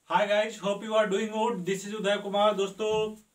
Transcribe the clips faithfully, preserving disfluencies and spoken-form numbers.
Hi guys, hope you are doing good. This is Uday Kumar. दोस्तों,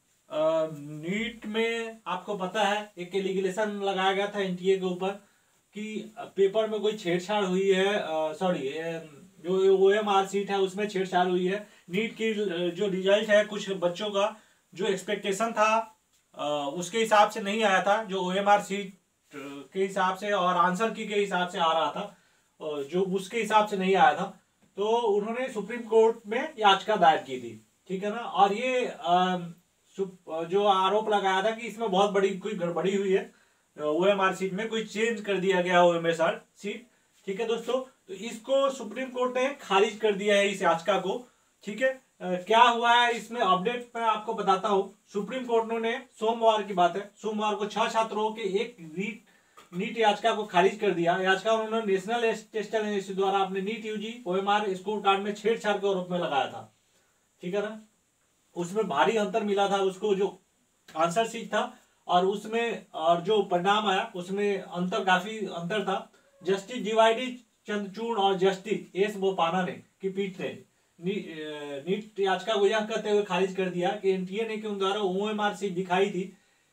NEET में आपको पता है एक एलिगेशन लगाया गया था एनटीए के ऊपर कि पेपर में कोई छेड़छाड़ हुई है। सॉरी, जो ओएमआर सीट है उसमें छेड़छाड़ हुई है। नीट की जो रिजल्ट है कुछ बच्चों का जो एक्सपेक्टेशन था अ, उसके हिसाब से नहीं आया था, जो ओएमआर सीट के हिसाब से और आंसर की के हिसाब से आ रहा था, अ, जो उसके हिसाब से नहीं आया था। तो उन्होंने सुप्रीम कोर्ट में याचिका दायर की थी, ठीक है ना। और ये आ, जो आरोप लगाया था कि इसमें बहुत बड़ी कोई गड़बड़ी हुई है, ओएमआर सीट में कोई चेंज कर दिया गया ओएमआर सीट, ठीक है दोस्तों। तो इसको सुप्रीम कोर्ट ने खारिज कर दिया है, इस याचिका को, ठीक है। आ, क्या हुआ है इसमें अपडेट मैं आपको बताता हूं। सुप्रीम कोर्ट ने सोमवार की बात है, सोमवार को छह छात्रों के एक रीट नीट याचिका को खारिज कर दिया। याचिका उन्होंने नेशनल टेस्टल एजेंसी द्वारा अपने NEET UG OMR score card में छेड़छाड़ के आरोप में लगाया था, ठीक है ना। उसमें भारी अंतर मिला था उसको, जो आंसर शीट था और उसमें और जो परिणाम आया उसमें अंतर, काफी अंतर था। जस्टिस डीवाईडी चंद्रचूड़ और जस्टिस एस बोपाना ने की पीठ ने नी, नीट याचिका को यह कहते हुए खारिज कर दिया कि एनटीए ने उन द्वारा ओएमआर सीट दिखाई थी।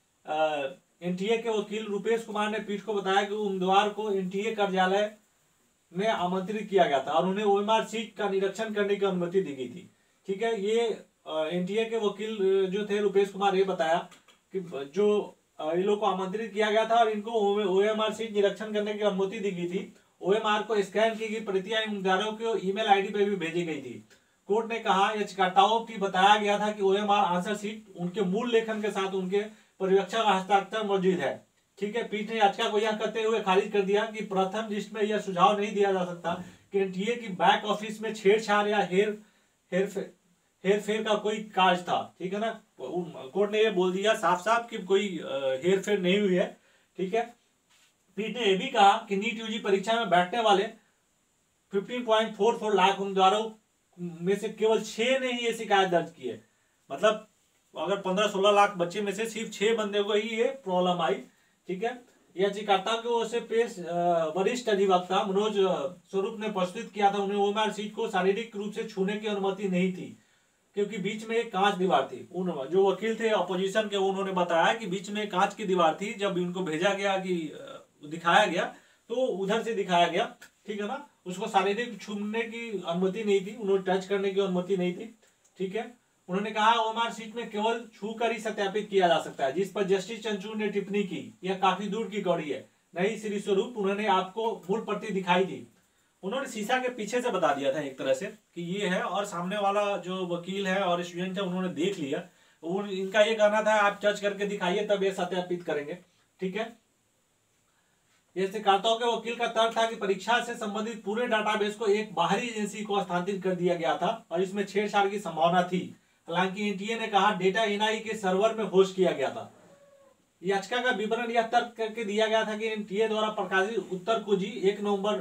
एनटीए के वकील रुपेश कुमार ने पीठ को बताया कि उम्मीदवार को एनटीए कार्यालय में आमंत्रित किया गया था और उन्हें ओएमआर सीट का निरीक्षण करने की अनुमति दी गई थी, ठीक है। ये एनटीए के वकील जो थे रुपेश कुमार, ये बताया कि जो इन लोग को आमंत्रित किया गया था और इनको ओएमआर सीट निरीक्षण करने की अनुमति दी गई थी। ओएमआर को स्कैन की गई प्रतियां उम्मीदवारों को ईमेल आईडी पर भी भेजी गई थी। कोर्ट ने कहा, याचिकाकर्ताओं की बताया गया था कि ओएमआर आंसर सीट उनके मूल लेखन के साथ उनके पर्यवेक्षक का हस्ताक्षर मौजूद है, ठीक है। पीठ ने याचिका को यह कहते हुए खारिज कर दिया कि प्रथम लिस्ट में यह सुझाव नहीं दिया जा सकता कि एनटीए की बैक ऑफिस में छेड़छाड़ या हेर हेर हेर फेर का कोई कार्य था, ठीक है ना। कोर्ट ने यह बोल दिया साफ साफ कि कोई हेर फेर नहीं हुई है, ठीक है। पीठ ने यह भी कहा कि नीट यूजी परीक्षा में बैठने वाले पंद्रह पॉइंट फोर फोर लाख उम्मीदवारों में से केवल छह ने ही ये शिकायत दर्ज की है। मतलब अगर पंद्रह सोलह लाख बच्चे में से सिर्फ छह बंदे को ही ये प्रॉब्लम आई, ठीक है। याचिकाकर्ता की ओर से पेश वरिष्ठ अधिवक्ता मनोज स्वरूप ने प्रस्तुत किया था, उन्हें ओएमआर सीट को शारीरिक रूप से छूने की अनुमति नहीं थी क्योंकि बीच में एक कांच दीवार थी। उन जो वकील थे अपोजिशन के, उन्होंने बताया कि बीच में कांच की दीवार थी। जब इनको भेजा गया कि दिखाया गया तो उधर से दिखाया गया, ठीक है ना। उसको शारीरिक छूने की अनुमति नहीं थी, उन्होंने टच करने की अनुमति नहीं थी, ठीक है। उन्होंने कहा ओएमआर सीट में केवल छू कर ही सत्यापित किया जा सकता है, जिस पर जस्टिस चंद्रचूड़ ने टिप्पणी की, यह काफी दूर की कौड़ी है। नहीं श्री स्वरूप, उन्होंने आपको मूल प्रति दिखाई दी। उन्होंने शीशा के पीछे से बता दिया था एक तरह से कि ये है, और सामने वाला जो वकील है और स्टूडेंट है उन्होंने देख लिया। उन, इनका ये कहना था आप जज करके दिखाइए तब ये सत्यापित करेंगे, ठीक है। याचिकाकर्ताओं के वकील का तर्क था कि परीक्षा से संबंधित पूरे डाटाबेस को एक बाहरी एजेंसी को हस्तांतरित कर दिया गया था और इसमें छेड़छाड़ की संभावना थी। हालांकि एनटीए ने कहा डेटा एनआई के सर्वर में होस्ट किया गया था। याचिका का विवरण यह तर्क करके दिया गया था कि एनटीए द्वारा प्रकाशित उत्तर कुंजी एक नवंबर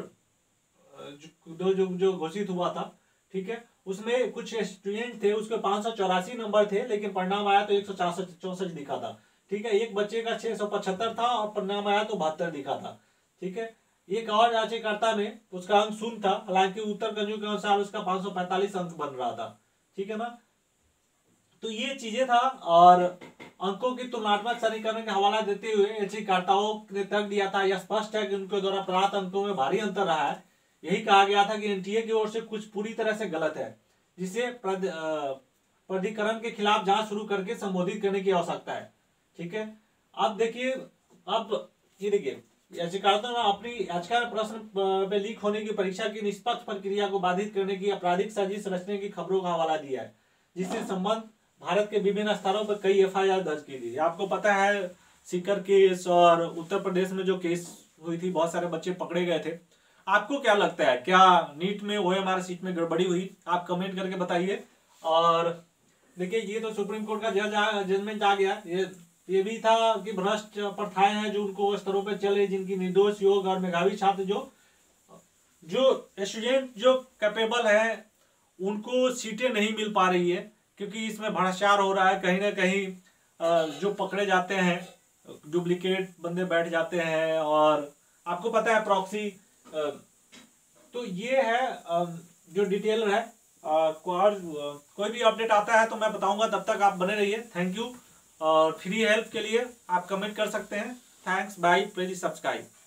जो जो, जो घोषित हुआ था, ठीक है, उसमें कुछ स्टूडेंट थे, उसके पांच सौ चौरासी नंबर थे, लेकिन परिणाम आया तो एक सौ चौसठ चौसठ दिखा था, ठीक है। एक बच्चे का छह सौ पचहत्तर था और परिणाम आया तो बहत्तर दिखा था, ठीक है। एक और याचिकाकर्ता में उसका अंक शून्य था, हालांकि उत्तर कंजू के अनुसार उसका पांच सौ पैंतालीस अंक बन रहा था, ठीक है ना। तो ये चीजें था, और अंकों की तुलनात्मक समीकरण का हवाला देते हुए याचिकाकर्ताओं ने तर्क दिया था, यह स्पष्ट है कि उनके द्वारा प्राप्त अंकों में भारी अंतर रहा है। यही कहा गया था कि एनटीए की ओर से कुछ पूरी तरह से गलत है, जिसे प्राधिकरण के खिलाफ जांच शुरू करके संबोधित करने की आवश्यकता है, ठीक है। अब देखिए, अब ये देखिए, याचिकाकर्ता ने अपनी याचिका प्रश्न में लीक होने की परीक्षा की निष्पक्ष प्रक्रिया को बाधित करने की आपराधिक साजिश रचने की खबरों का हवाला दिया है, जिससे संबंध भारत के विभिन्न स्तरों पर कई एफआईआर दर्ज की गई। आपको पता है सीकर केस और उत्तर प्रदेश में जो केस हुई थी, बहुत सारे बच्चे पकड़े गए थे। आपको क्या लगता है, क्या नीट में ओएमआर सीट में गड़बड़ी हुई? आप कमेंट करके बताइए। और देखिए, ये तो सुप्रीम कोर्ट का जज जजमेंट आ गया। ये ये भी था कि भ्रष्ट प्रथाएं हैं जो उनको स्तरों पर चले, जिनकी निर्दोष योग और मेधावी छात्र जो जो स्टूडेंट जो कैपेबल है उनको सीटें नहीं मिल पा रही है, क्योंकि इसमें भ्रष्टाचार हो रहा है। कहीं ना कहीं जो पकड़े जाते हैं डुप्लीकेट बंदे बैठ जाते हैं, और आपको पता है प्रॉक्सी। तो ये है जो डिटेल है और कोई भी अपडेट आता है तो मैं बताऊंगा, तब तक आप बने रहिए। Thank you. और फ्री हेल्प के लिए आप कमेंट कर सकते हैं। Thanks, bye, please subscribe.